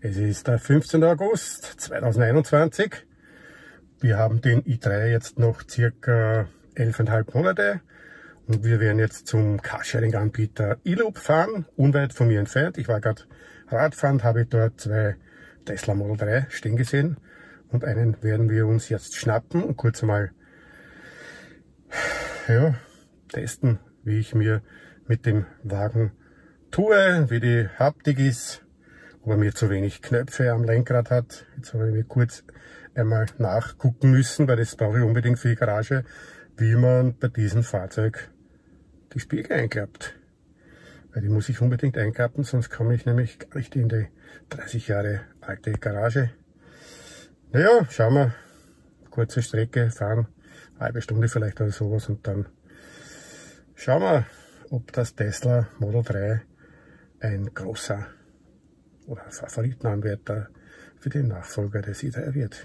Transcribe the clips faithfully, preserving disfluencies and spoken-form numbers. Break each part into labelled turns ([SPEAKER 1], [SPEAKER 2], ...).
[SPEAKER 1] Es ist der fünfzehnte August zweitausendeinundzwanzig. Wir haben den i drei jetzt noch circa elfeinhalb Monate und wir werden jetzt zum Carsharing-Anbieter iLoop fahren, unweit von mir entfernt. Ich war gerade Radfahren, habe dort zwei Tesla Model drei stehen gesehen und einen werden wir uns jetzt schnappen und kurz mal ja, testen, wie ich mir mit dem Wagen tue, wie die Haptik ist, ob er mir zu wenig Knöpfe am Lenkrad hat. Jetzt habe ich mir kurz einmal nachgucken müssen, weil das brauche ich unbedingt für die Garage, wie man bei diesem Fahrzeug die Spiegel einklappt. Weil die muss ich unbedingt einklappen, sonst komme ich nämlich gar nicht in die dreißig Jahre alte Garage. Naja, schauen wir, kurze Strecke fahren, eine halbe Stunde vielleicht oder sowas und dann schauen wir, ob das Tesla Model drei ein großer oder Favoritenanwärter für den Nachfolger des i drei wird.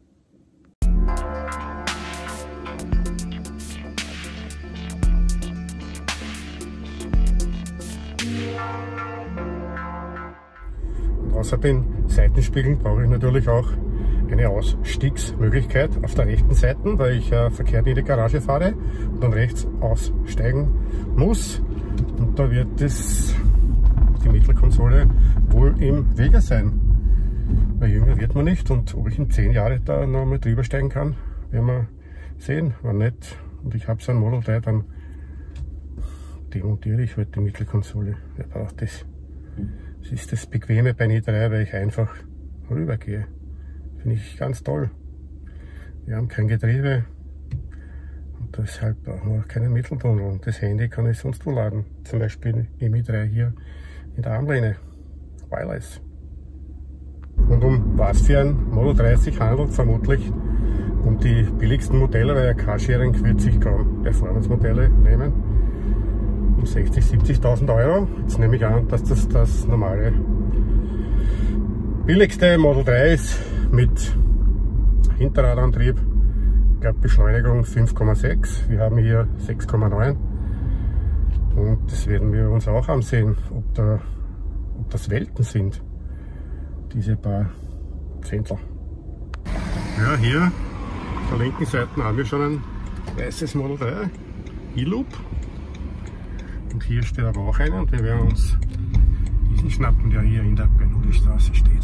[SPEAKER 1] Und außer den Seitenspiegeln brauche ich natürlich auch eine Ausstiegsmöglichkeit auf der rechten Seite, weil ich äh, verkehrt in die Garage fahre und dann rechts aussteigen muss. Und da wird es die Mittelkonsole wohl im Wege sein. Weil jünger wird man nicht und ob ich in zehn Jahren da noch mal drüber steigen kann, werden wir sehen. Wenn nicht und ich habe so ein Model drei, dann demontiere ich halt die Mittelkonsole. Wer braucht das? Das ist das Bequeme bei i drei, weil ich einfach rübergehe. Finde ich ganz toll. Wir haben kein Getriebe und deshalb brauchen wir auch keinen Mitteltunnel. Und das Handy kann ich sonst wo laden. Zum Beispiel im i drei hier in der Armlehne. Wireless. Und um was für ein Model drei sich handelt, vermutlich um die billigsten Modelle, weil ja Carsharing wird sich kaum Performance-Modelle nehmen. Um sechzigtausend, siebzigtausend Euro. Jetzt nehme ich an, dass das das normale billigste Model drei ist mit Hinterradantrieb. Ich glaube Beschleunigung fünf Komma sechs. Wir haben hier sechs Komma neun. Und das werden wir uns auch ansehen, ob, da, ob das Welten sind, diese paar Zehntel. Ja, hier auf der linken Seite haben wir schon ein weißes Model drei, iLoop. Und hier steht aber auch einer und wir werden uns diesen schnappen, der hier in der Bernoulli-Straße steht.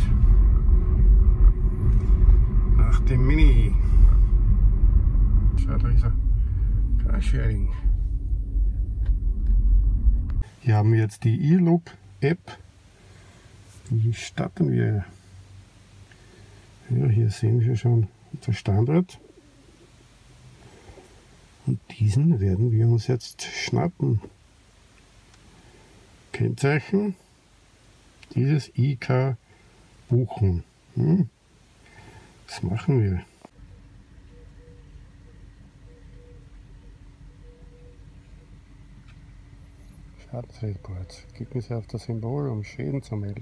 [SPEAKER 1] Nach dem Mini. Schau, da ist er. Carsharing. Hier haben wir jetzt die iLoop-App. Die starten wir. Ja, hier sehen wir schon unser Standort. Und diesen werden wir uns jetzt schnappen. Kennzeichen. Dieses I K buchen. Hm. Was machen wir? Schadensreport. Klicken Sie auf das Symbol, um Schäden zu melden.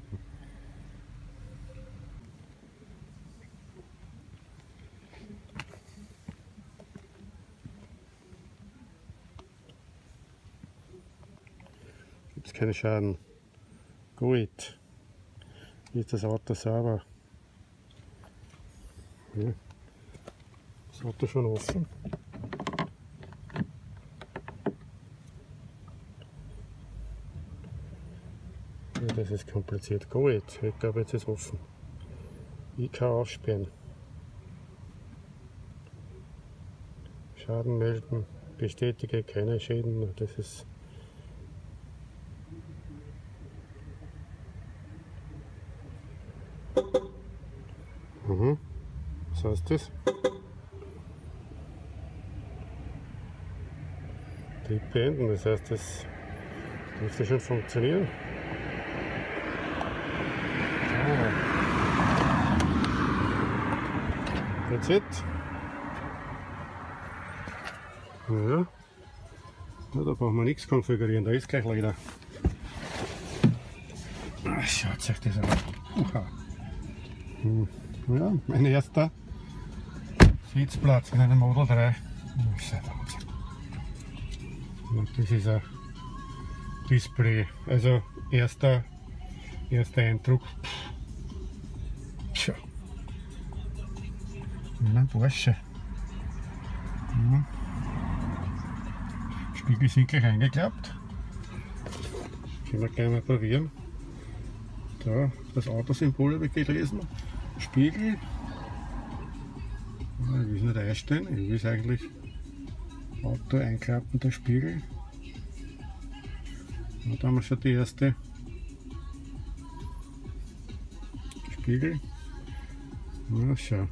[SPEAKER 1] Gibt es keine Schaden? Gut. Ist das Auto sauber? Ja. Das Auto schon offen. Ja, das ist kompliziert. Gut, ich glaube jetzt ist es offen. I K aufsperren. Schaden melden. Bestätige keine Schäden. Das ist Mhm. Was heißt das? Trieb beenden, das heißt, das dürfte schon funktionieren. Ah. That's it. Ja. Ja, da brauchen wir nichts konfigurieren, da ist gleich leider. Ah, schaut euch das an. Uha. Hm. Ja, mein erster Sitzplatz in einem Model drei. Das ist ein Wahnsinn. Und das ist ein Display. Also erster, erster Eindruck. Wie ein Porsche. Ja. Spiegel sind gleich eingeklappt. Können wir gleich mal probieren. Da, das Autosymbol habe ich gelesen. Spiegel. Ja, ich will es nicht einstellen, ich will es eigentlich Auto einklappen, der Spiegel. Und da haben wir schon die erste Spiegel. Na schau.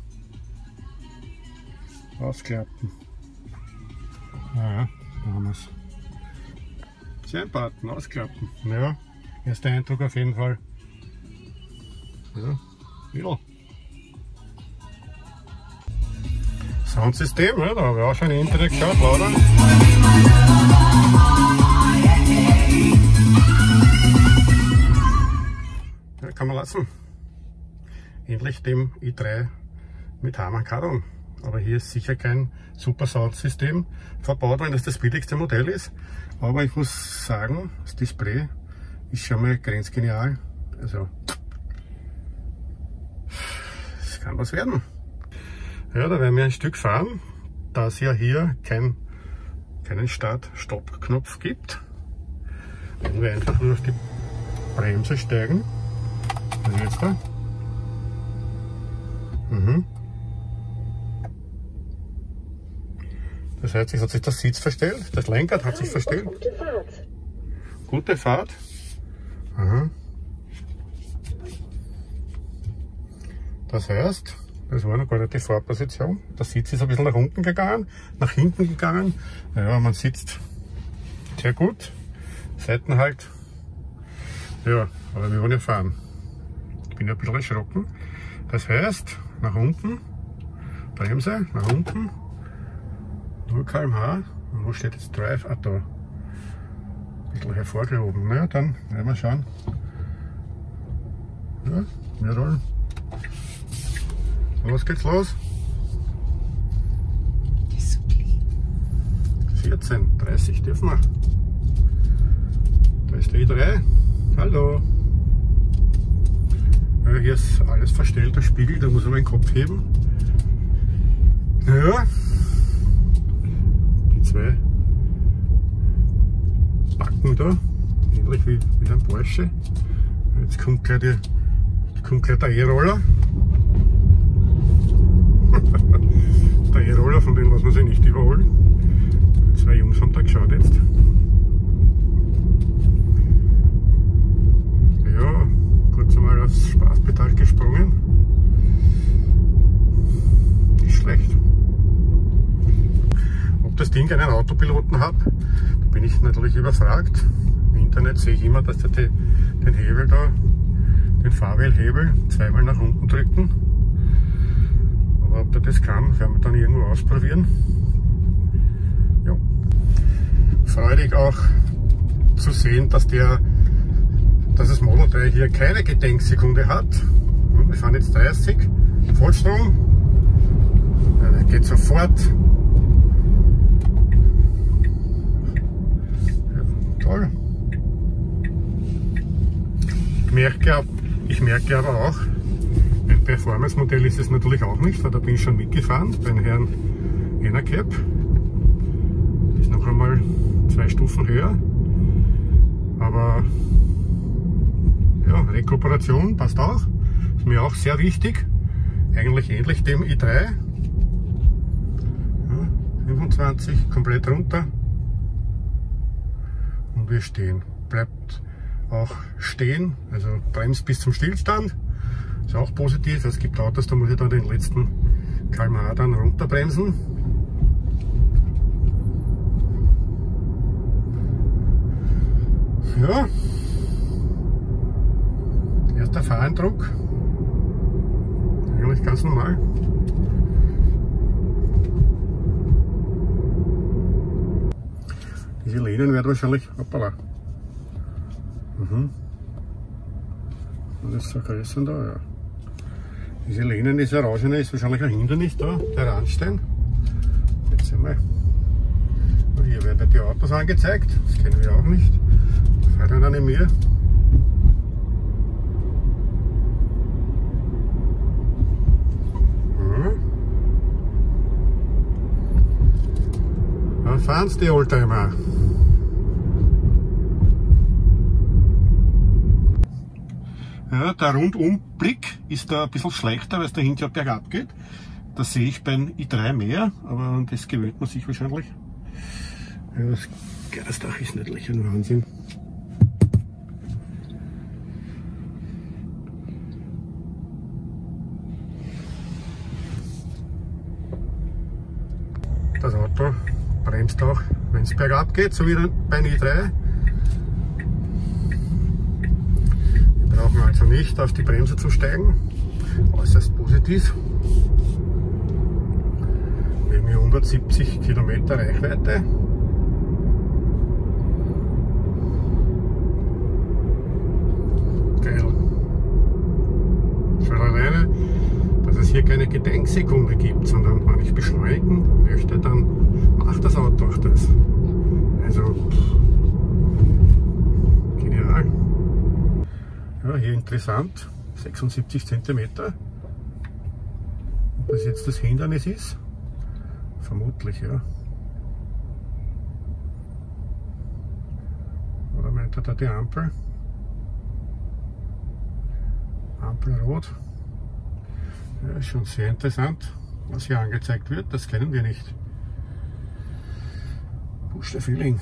[SPEAKER 1] Ausklappen. Ja, da haben wir es. Sein-Button, ausklappen. Ja, erster Eindruck auf jeden Fall. Ja, ja. Soundsystem, ja, da habe ich auch schon im Internet geschaut, lauter. Ja, kann man lassen. Endlich dem i drei mit Harman Kardon. Aber hier ist sicher kein super Soundsystem verbaut, wenn das das billigste Modell ist. Aber ich muss sagen, das Display ist schon mal grenzgenial. Also, es kann was werden. Ja, da werden wir ein Stück fahren, da es ja hier kein, keinen Start-Stopp-Knopf gibt. Werden wir einfach nur auf die Bremse steigen. Was ist jetzt da? Mhm. Das heißt, jetzt hat sich der Sitz verstellt, das Lenkrad hat sich verstellt. Gute Fahrt. Gute Fahrt. Aha. Das heißt, das war noch gar nicht die Fahrposition. Der Sitz ist ein bisschen nach unten gegangen, nach hinten gegangen. Ja, man sitzt sehr gut. Seiten halt. Ja, aber wir wollen ja fahren. Ich bin ja ein bisschen erschrocken. Das heißt, nach unten, Bremse, nach unten. null Kilometer pro Stunde. Und wo steht jetzt Drive? Ah, da. Ein bisschen hervorgehoben. Na ja, dann werden wir schauen. Ja, wir rollen. Los geht's los. vierzehn, dreißig dürfen wir. Da ist der i drei. Hallo. Ja, hier ist alles verstellt, der Spiegel, da muss man den Kopf heben. Ja. Zwei Backen da, ähnlich wie, wie ein Porsche. Jetzt kommt gleich, die, kommt gleich der E-Roller. Der E-Roller, von dem muss man sich nicht überholen. Zwei Jungs haben da geschaut jetzt. Ja, kurz einmal aufs Spaßpedal gesprungen. Nicht schlecht. Ob das Ding einen Autopiloten hat, da bin ich natürlich überfragt. Im Internet sehe ich immer, dass der den Hebel da, den Fahrwählhebel, zweimal nach unten drücken. Aber ob der das kann, werden wir dann irgendwo ausprobieren. Ja. Freudig auch zu sehen, dass der, dass das Model drei hier keine Gedenksekunde hat. Wir fahren jetzt dreißig, Vollstrom. Ja, der geht sofort. Toll. Ich merke, ich merke aber auch, ein Performance-Modell ist es natürlich auch nicht, weil da bin ich schon mitgefahren beim Herrn Enercap. Ist noch einmal zwei Stufen höher. Aber ja, Rekuperation passt auch. Ist mir auch sehr wichtig. Eigentlich ähnlich dem i drei. Ja, fünfundzwanzig, komplett runter. Und wir stehen. Bleibt auch stehen, also bremst bis zum Stillstand. Ist auch positiv. Es gibt Autos, da muss ich dann den letzten Kilometer dann runterbremsen. Ja. Erster Fahreindruck. Eigentlich ganz normal. Diese Lehnen werden wahrscheinlich, hoppala. Mhm. Das vergrößern da, ja. Diese Lehnen, diese Orangene, ist wahrscheinlich ein Hindernis da, der Randstein. Jetzt sehen wir. Hier werden die Autos angezeigt, das kennen wir auch nicht. Fährt einer neben mir. fahren's die Oldtimer. Ja, der Rundumblick ist da ein bisschen schlechter, weil es dahinter bergab geht. Das sehe ich beim i drei mehr, aber an das gewöhnt man sich wahrscheinlich. Ja, das Gasdach ist natürlich ein Wahnsinn. Das Auto bremst auch, wenn es bergab geht, so wie beim i drei. Wir brauchen also nicht auf die Bremse zu steigen, äußerst positiv. Wir haben hier hundertsiebzig Kilometer Reichweite. Geil. Schon alleine, dass es hier keine Gedenksekunde gibt, sondern wenn ich beschleunigen möchte, dann macht das Auto auch das. Also, genial. Ja, hier interessant, sechsundsiebzig Zentimeter. Ob das jetzt das Hindernis ist? Vermutlich, ja. Oder meint er da die Ampel? Ampel rot. Ja, ist schon sehr interessant, was hier angezeigt wird. Das kennen wir nicht. Busch der Frühling.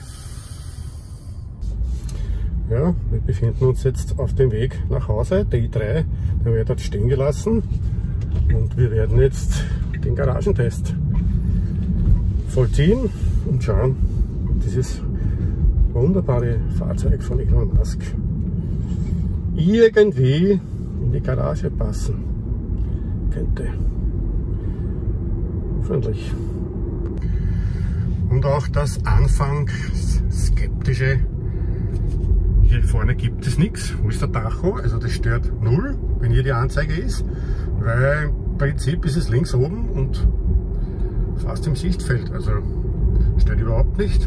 [SPEAKER 1] Ja, wir befinden uns jetzt auf dem Weg nach Hause. Der i drei, der wird dort stehen gelassen. Und wir werden jetzt den Garagentest vollziehen und schauen, ob dieses wunderbare Fahrzeug von Elon Musk irgendwie in die Garage passen könnte. Hoffentlich. Und auch das anfangs skeptische, hier vorne gibt es nichts. Wo ist der Tacho? Also das stört null, wenn hier die Anzeige ist, weil im Prinzip ist es links oben und fast im Sichtfeld. Also stört überhaupt nicht.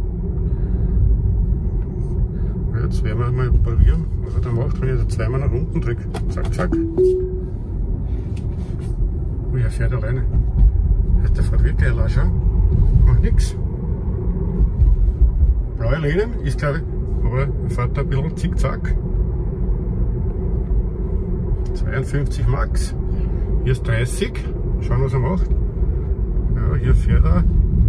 [SPEAKER 1] Jetzt werden wir mal probieren, was er da macht, wenn ich da zweimal nach unten drücke. Zack, zack. Oh, er fährt alleine. Der fährt wirklich allein schon. Macht nichts. Blaue Linien ist, glaube ich, aber er fährt da ein bisschen zickzack. zweiundfünfzig Max. Hier ist dreißig. Schauen, was er macht. Ja, hier fährt er.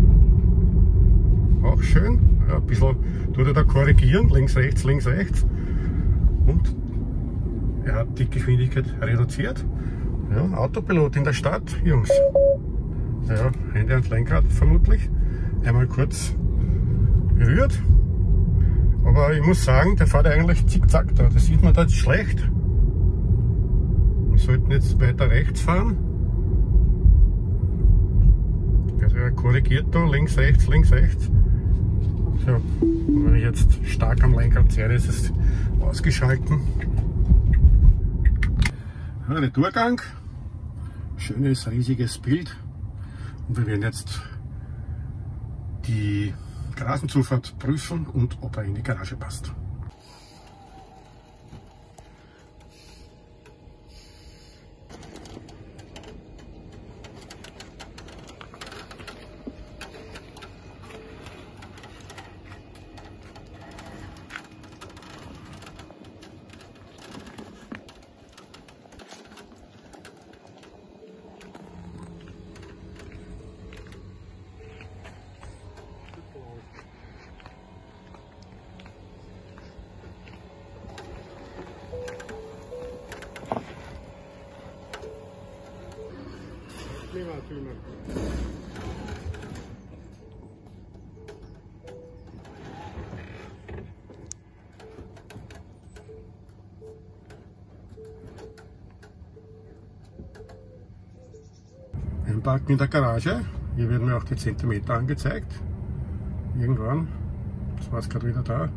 [SPEAKER 1] Auch schön. Ja, ein bisschen tut er da korrigieren. Links, rechts, links, rechts. Und er hat die Geschwindigkeit reduziert. Ja, Autopilot in der Stadt, Jungs. Ja, Hände ans Lenkrad vermutlich. Einmal kurz berührt. Aber ich muss sagen, der fährt eigentlich zickzack da. Das sieht man da jetzt schlecht. Wir sollten jetzt weiter rechts fahren. Also er korrigiert da links, rechts, links, rechts. So, und wenn ich jetzt stark am Lenkrad ziehe, ist es ausgeschalten. Ja, der Durchgang. Schönes, riesiges Bild. Und wir werden jetzt die Garagenzufahrt prüfen und ob er in die Garage passt. Einparken in der Garage. Hier werden mir auch die Zentimeter angezeigt. Irgendwann. Das war es gerade wieder da.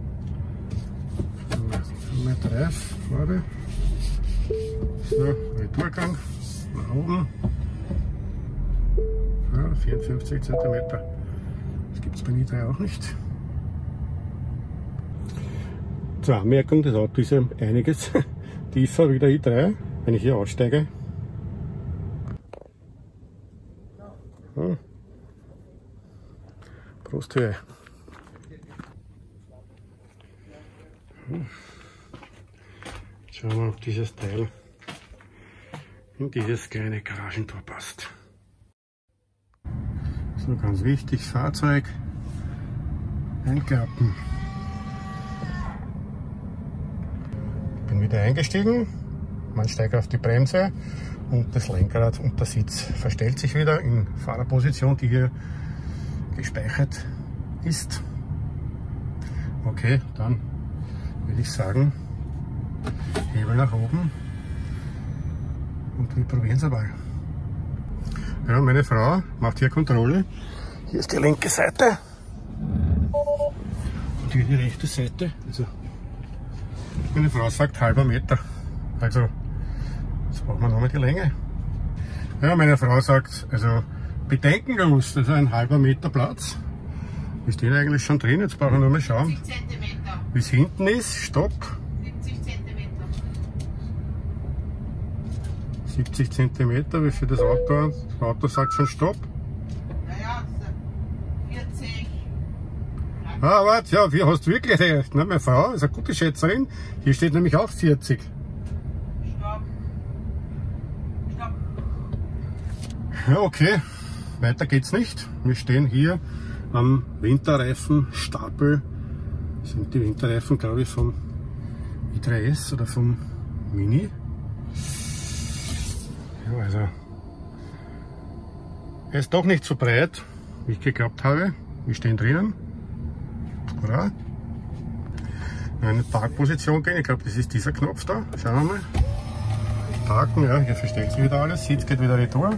[SPEAKER 1] Nummer drei vorne. So, Durchgang nach oben. Ja, vierundfünfzig Zentimeter. Das gibt es bei i drei auch nicht. Zur Anmerkung, das Auto ist ja einiges tiefer wie der i drei, wenn ich hier aussteige. Ja. Brusthöhe. Schauen wir mal, ob dieses Teil in dieses kleine Garagentor passt. So, ganz wichtig, Fahrzeug einklappen. Bin wieder eingestiegen, man steigt auf die Bremse und das Lenkrad und der Sitz verstellt sich wieder in Fahrerposition, die hier gespeichert ist. Okay, dann würde ich sagen, Hebel nach oben und wir probieren es einmal. Ja, meine Frau macht hier Kontrolle. Hier ist die linke Seite und hier die rechte Seite. Also meine Frau sagt halber Meter. Also jetzt brauchen wir nochmal die Länge. Ja, meine Frau sagt, also bedenkenlos, also ein halber Meter Platz. Wir stehen eigentlich schon drin, jetzt brauchen wir nur mal schauen, wie es hinten ist. Stopp.
[SPEAKER 2] siebzig Zentimeter.
[SPEAKER 1] siebzig Zentimeter, wie für das Auto? Das Auto sagt schon Stopp.
[SPEAKER 2] Naja, vierzig.
[SPEAKER 1] Ah, warte, ja, wie hast du wirklich recht? Ne? Meine Frau ist eine gute Schätzerin. Hier steht nämlich auch vierzig.
[SPEAKER 2] Stopp. Stopp.
[SPEAKER 1] Ja, okay. Weiter geht's nicht. Wir stehen hier am Winterreifenstapel. Das sind die Winterreifen, glaube ich, vom i drei S oder vom Mini. Ja, also er ist doch nicht so breit, wie ich geglaubt habe. Wir stehen drinnen. Hurra. In eine Parkposition gehen. Ich glaube, das ist dieser Knopf da. Schauen wir mal. Parken, ja, hier verstellt sich wieder alles. Sitz geht wieder retour.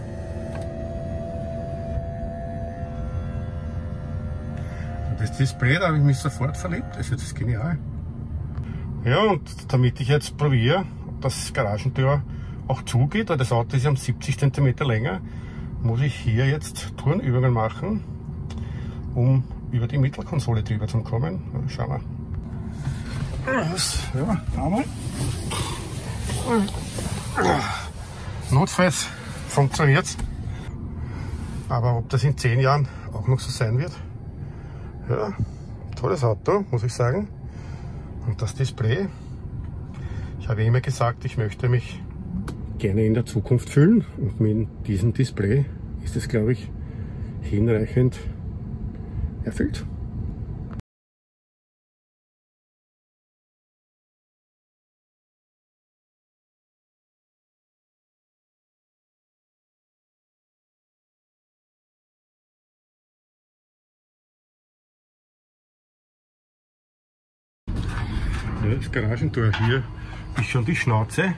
[SPEAKER 1] Das Display, da habe ich mich sofort verliebt. Das ist jetzt genial. Ja, und damit ich jetzt probiere, ob das Garagentür auch zugeht, weil das Auto ist ja um siebzig Zentimeter länger, muss ich hier jetzt Turnübungen machen, um über die Mittelkonsole drüber zu kommen. Ja, schauen wir. Ja, einmal. Notfalls funktioniert es. Aber ob das in zehn Jahren auch noch so sein wird? Ja, tolles Auto, muss ich sagen. Und das Display. Ich habe immer gesagt, ich möchte mich gerne in der Zukunft fühlen. Und mit diesem Display ist es, glaube ich, hinreichend erfüllt. Ja, das Garagentor hier ist schon die Schnauze,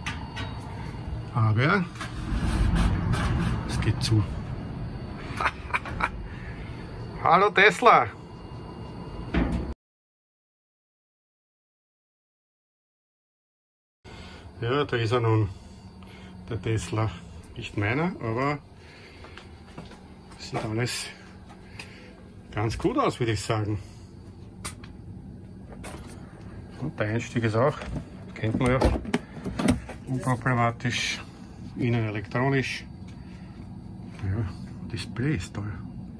[SPEAKER 1] aber es geht zu. Hallo Tesla! Ja, da ist er nun, der Tesla. Nicht meiner, aber sieht alles ganz gut aus, würde ich sagen. Und der Einstieg ist auch, kennt man ja, unproblematisch, innen elektronisch. Ja, Display ist toll.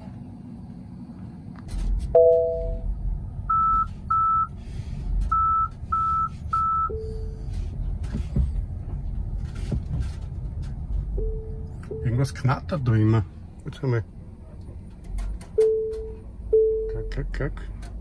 [SPEAKER 1] Irgendwas knattert da immer. Jetzt einmal. Klack, klack, klack.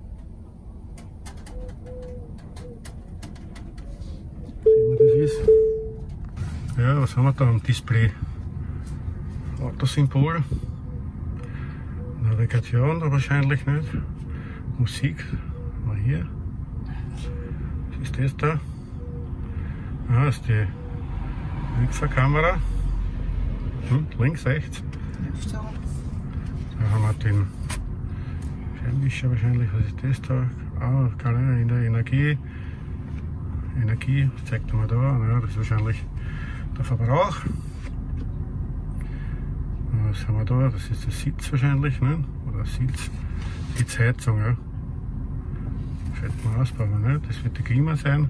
[SPEAKER 1] Das ist. Ja, was haben wir da am Display? Autosymbol, Navigation da wahrscheinlich nicht, Musik war hier. Was ist das da? Ah, das ist die Hüpferkamera. Hm, links, rechts. Da haben wir den Scheinwischer wahrscheinlich. Was ist das da? Ah, keine in der Energie. Energie, das zeigt man da, ja, das ist wahrscheinlich der Verbrauch. Was haben wir da? Das ist der Sitz wahrscheinlich, ne? Oder Sitz, Sitzheizung, ja. Fällt mal aus, brauchen wir nicht. Das wird die Klima sein.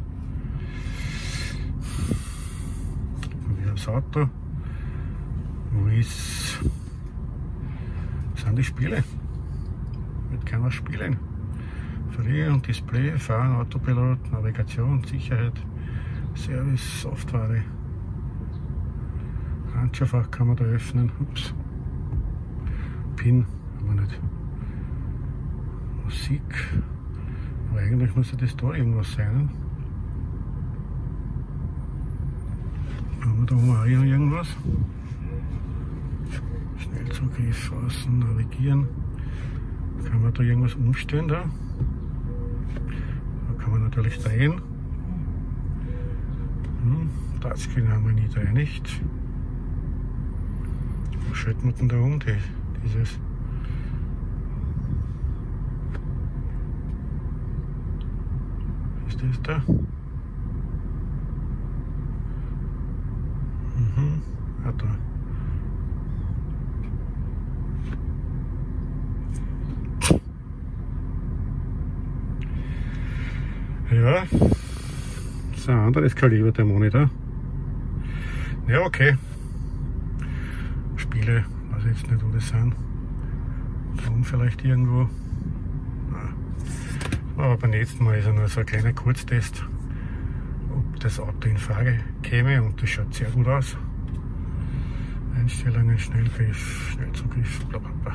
[SPEAKER 1] Und wieder das Auto. Wo ist, wo sind die Spiele? Damit können wir spielen. Free und Display, Fahren, Autopilot, Navigation, Sicherheit, Service, Software. Handschuhfach kann man da öffnen. Ups. PIN haben wir nicht. Musik. Aber eigentlich muss ja das da irgendwas sein. Haben wir da oben auch irgendwas? Schnellzugriff, außen, navigieren. Kann man da irgendwas umstellen da? Da kann man natürlich drehen. Hm, Touchscreen haben wir nie drehen, nicht. Was schalten wir denn da um? Die, dieses. Was ist das da? Mhm, ah, da. Ja, das ist ein anderes Kaliber, der Monitor. Ja, okay. Spiele, weiß ich jetzt nicht, wo das sind. Da oben vielleicht irgendwo. Na. Aber beim nächsten Mal ist ja nur so ein kleiner Kurztest, ob das Auto in Frage käme, und das schaut sehr gut aus. Einstellungen, Schnellgriff, Schnellzugriff, bla bla bla.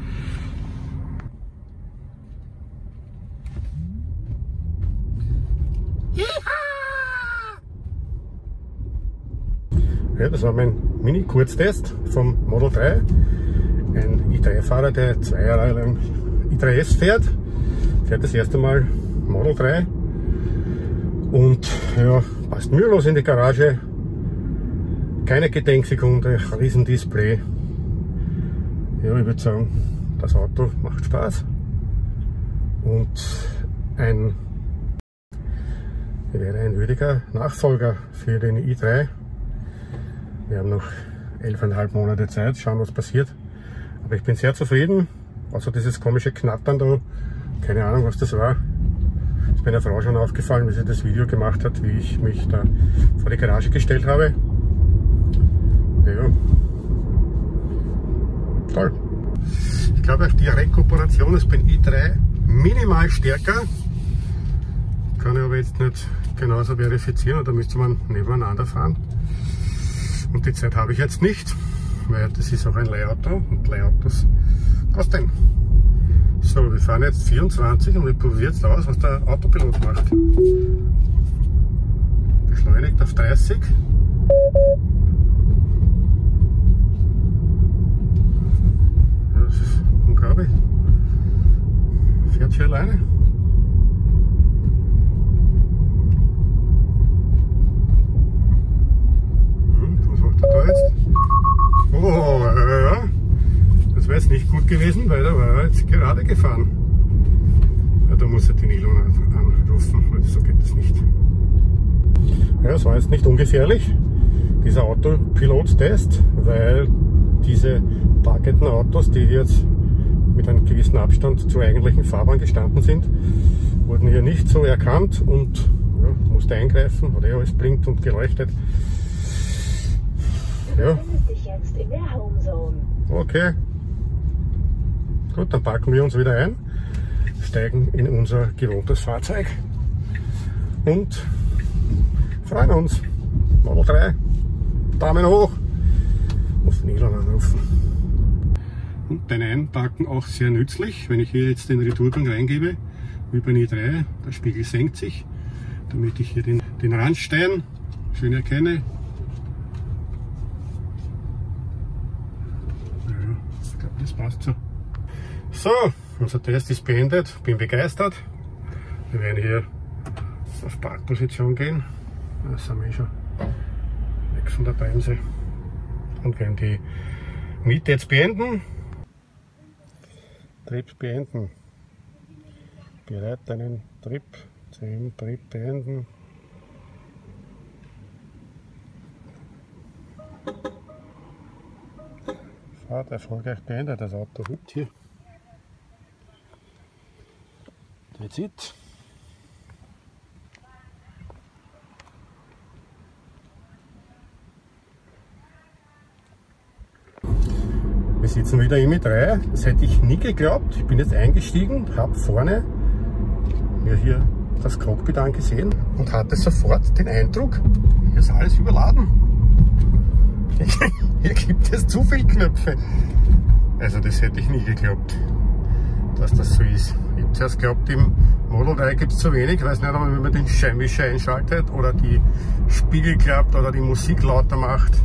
[SPEAKER 1] Ja, das war mein Mini-Kurztest vom Model drei. Ein i drei Fahrer, der zwei Jahre lang i drei S fährt, fährt das erste Mal Model drei und ja, passt mühelos in die Garage. Keine Gedenksekunde, riesen Display. Ja, ich würde sagen, das Auto macht Spaß und ein, wäre ein würdiger Nachfolger für den i drei. Wir haben noch elfeinhalb Monate Zeit, schauen, was passiert. Aber ich bin sehr zufrieden, außer dieses komische Knattern da. Keine Ahnung, was das war. Ist meiner Frau schon aufgefallen, wie sie das Video gemacht hat, wie ich mich da vor die Garage gestellt habe. Ja. Toll. Ich glaube, die Rekuperation ist beim i drei minimal stärker. Kann ich aber jetzt nicht genauso verifizieren, oder müsste man nebeneinander fahren. Und die Zeit habe ich jetzt nicht, weil das ist auch ein Leihauto und Leihautos kosten. So, wir fahren jetzt vierundzwanzig und ich probiere jetzt aus, was der Autopilot macht. Beschleunigt auf dreißig. Ja, das ist unglaublich. Fährt hier alleine. Da jetzt. Oh, ja, ja. Das wäre jetzt nicht gut gewesen, weil da war er jetzt gerade gefahren. Ja, da muss er den Elon anrufen, weil so geht es nicht. Ja, es war jetzt nicht ungefährlich, dieser Autopilot-Test, weil diese parkenden Autos, die jetzt mit einem gewissen Abstand zur eigentlichen Fahrbahn gestanden sind, wurden hier nicht so erkannt und ja, musste eingreifen, oder ja, es blinkt und geleuchtet. Ja. Okay. Gut, dann packen wir uns wieder ein, steigen in unser gewohntes Fahrzeug und freuen uns. Model drei, Daumen hoch, muss den Elon anrufen. Und beim Einparken auch sehr nützlich, wenn ich hier jetzt den Retourgang reingebe, wie beim i drei, der Spiegel senkt sich, damit ich hier den, den Randstein schön erkenne. Das passt so. So, unser Test ist beendet. Bin begeistert. Wir werden hier auf Parkposition gehen. Da sind wir schon weg von der Bremse. Und werden die Miete jetzt beenden. Trip beenden. Bereit, einen Trip. Den Trip beenden. Fahrt erfolgreich beendet, das Auto hupt hier. That's it. Wir sitzen wieder im i drei. Das hätte ich nie geglaubt. Ich bin jetzt eingestiegen, habe vorne mir hier das Cockpit angesehen und hatte sofort den Eindruck, hier ist alles überladen. Hier gibt es zu viele Knöpfe. Also das hätte ich nie geglaubt, dass das so ist. Ich habe zuerst geglaubt, im Model drei gibt es zu wenig. Ich weiß nicht, ob man, wenn man den Scheinwischer einschaltet oder die Spiegel klappt oder die Musik lauter macht.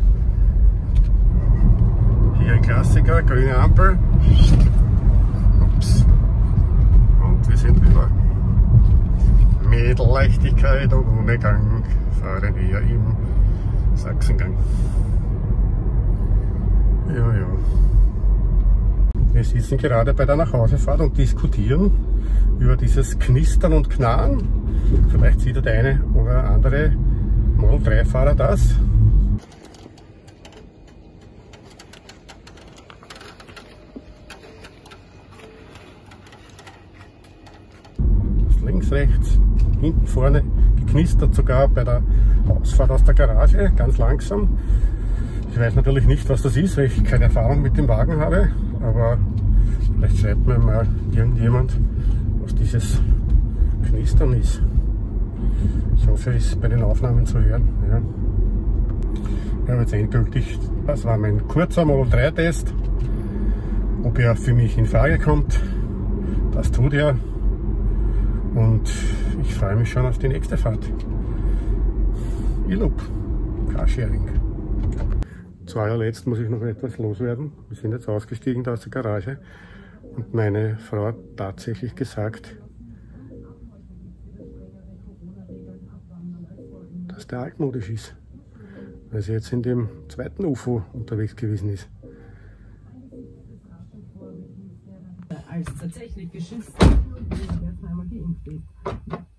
[SPEAKER 1] Hier ein Klassiker, grüne Ampel. Ups. Und wir sind wieder mit Leichtigkeit und ohne Gang fahren wir im Sachsengang. Ja, ja. Wir sitzen gerade bei der Nachhausefahrt und diskutieren über dieses Knistern und Knarren. Vielleicht sieht der eine oder andere Model drei Fahrer das. Links, rechts, hinten, vorne, geknistert sogar bei der Ausfahrt aus der Garage, ganz langsam. Ich weiß natürlich nicht, was das ist, weil ich keine Erfahrung mit dem Wagen habe, aber vielleicht schreibt mir mal irgendjemand, was dieses Knistern ist. Ich hoffe, es ist bei den Aufnahmen zu hören. Ja. Ich habe jetzt endgültig, das war mein kurzer Model drei Test, ob er für mich in Frage kommt. Das tut er. Und ich freue mich schon auf die nächste Fahrt. iLoop, Carsharing. Zu allerletzt muss ich noch etwas loswerden. Wir sind jetzt ausgestiegen aus der Garage und meine Frau hat tatsächlich gesagt, dass der altmodisch ist, weil sie jetzt in dem zweiten U F O unterwegs gewesen ist.
[SPEAKER 3] Als tatsächlich geschützt und jetzt einmal geimpft ist.